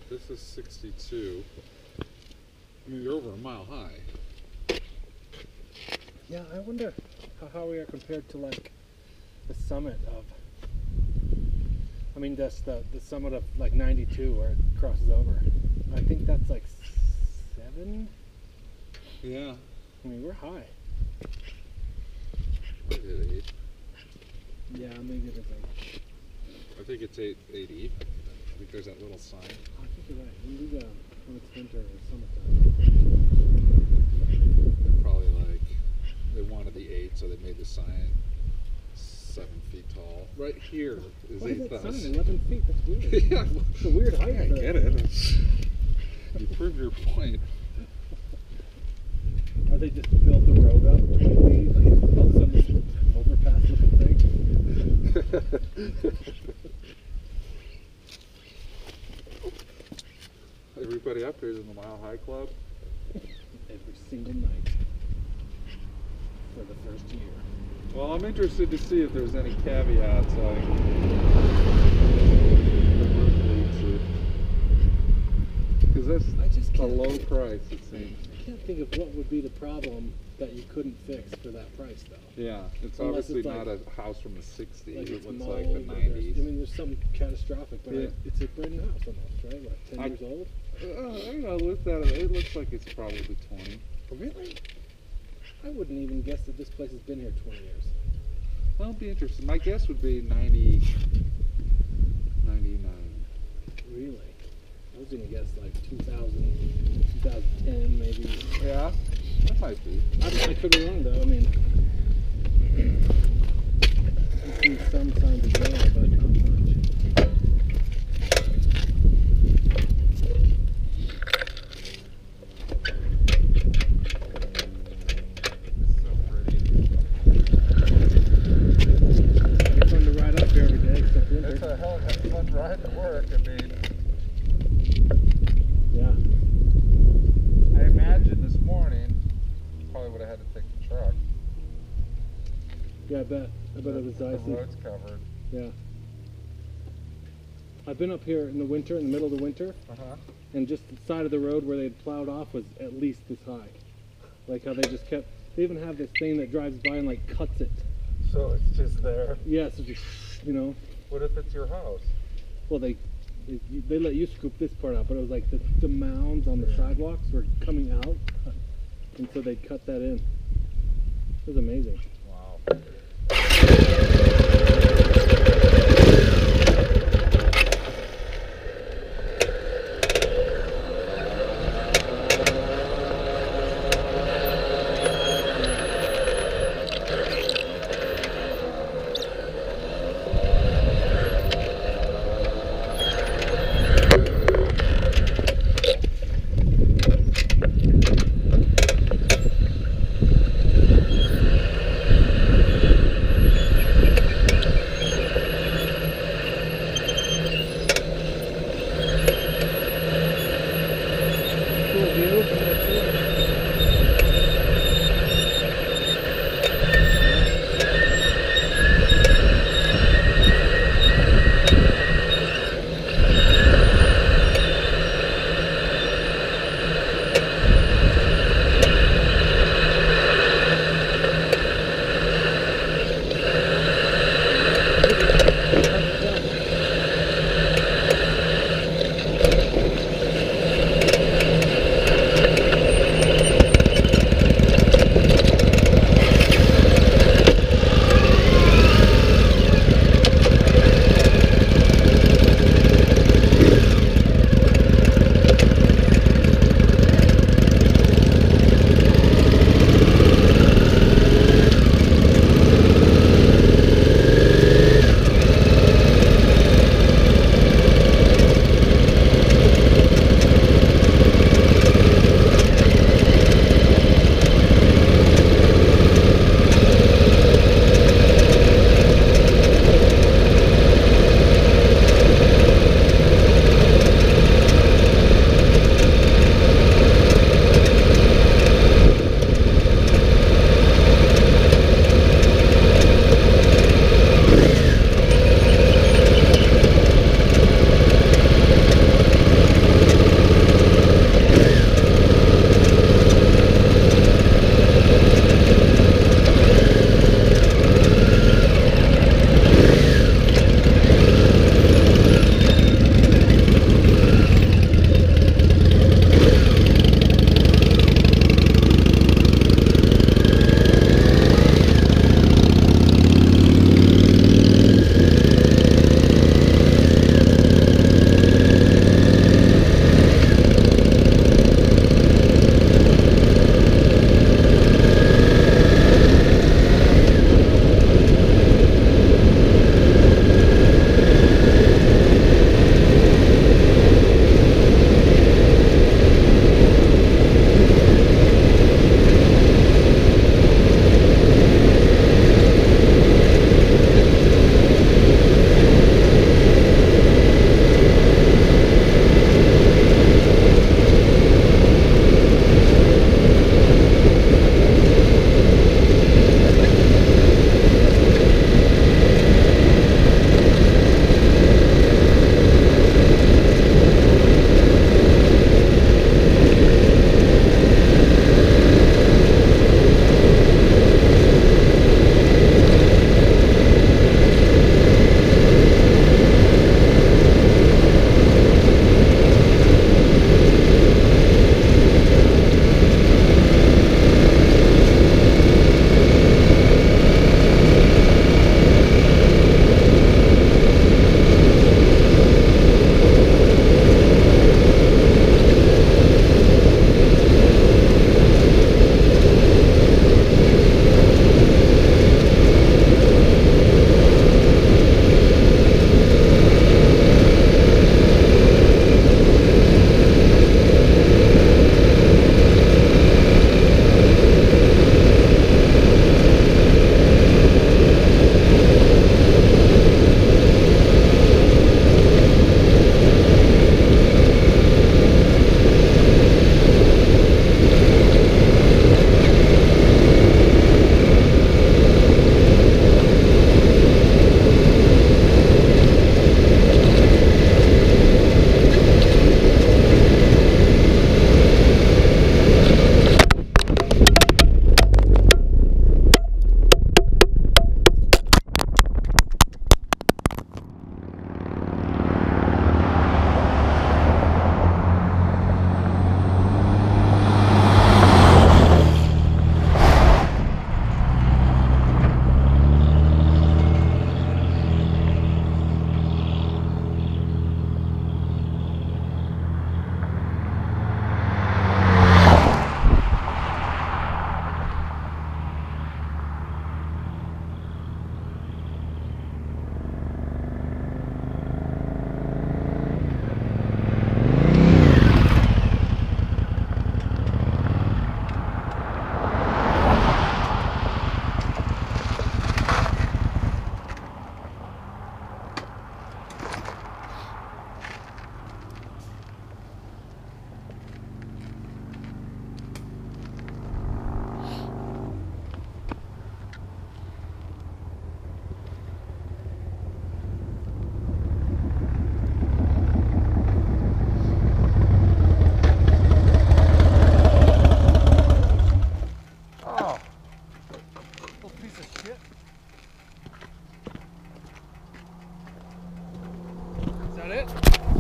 This is 62. I mean, you're over a mile high. Yeah, I wonder how we are compared to like the summit of. I mean, that's the summit of like 92 where it crosses over. I think that's like 7. Yeah. I mean, we're high. I did 8. Yeah, maybe it is 8. I think it's 880. I think there's that little sign. I think you're right. We do that when it's winter or summertime. They're probably like, they wanted the 8, so they made the sign 7 feet tall. Right here is 8,000. Why is that sign 11 feet? That's weird. Yeah. It's a weird height. I get it. You proved your point. Or they just built the road up 20 feet, like built some overpass looking thing. Everybody up here is in the Mile High Club. Every single night for the first year. Well, I'm interested to see if there's any caveats like because that's a low price, it seems. I can't think of what would be the problem that you couldn't fix for that price, though. Yeah, it's Unless obviously it's not like, a house from the 60s. Like it looks mold, like the 90s. I mean, there's something catastrophic, but Yeah. it's a brand new house almost, right? What, 10 years old? I don't know, it looks like it's probably 20. Really? I wouldn't even guess that this place has been here 20 years. Well, it'd be interesting. My guess would be 90, 99. Really? I was going to guess like 2000, 2010 maybe. Yeah, that might be. I could be wrong though. I mean, I've seen some signs of wear, but not much. It's so pretty. It's fun to ride up here every day except winter. It's a hell of a fun ride to work. I mean, Yeah. I imagine this morning probably would have had to take the truck. Yeah, I bet it was The icy. road's covered. Yeah. I've been up here in the winter, in the middle of the winter, and just the side of the road where they'd plowed off was at least this high. Like how they just kept, they even have this thing that drives by and like cuts it. So it's just there. Yeah, so just, you know, What if it's your house? well they let you scoop this part out, but it was like the mounds on the sidewalks were coming out, and so they'd cut that in. It was amazing. Wow.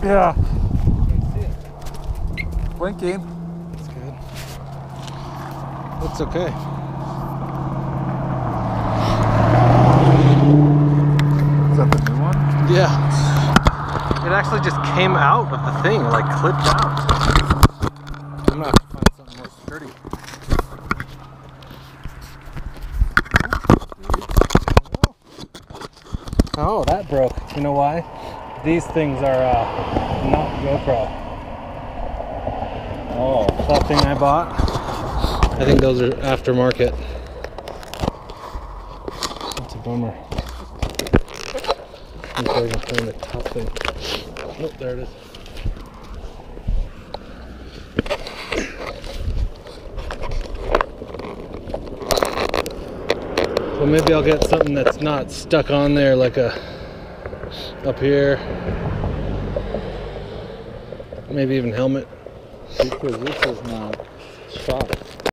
Yeah. Can't see it. Blinking. That's good. That's okay. Is that the new one? Yeah. It actually just came out of the thing, like clipped out. I'm gonna have to find something more sturdy. Oh, that broke. You know why? These things are not GoPro. Oh. That thing I bought, I think those are aftermarket. That's a bummer. I'm probably gonna find the top thing. Oh, there it is. Well, maybe I'll get something that's not stuck on there, like a up here. Maybe even helmet. Because this is not shot.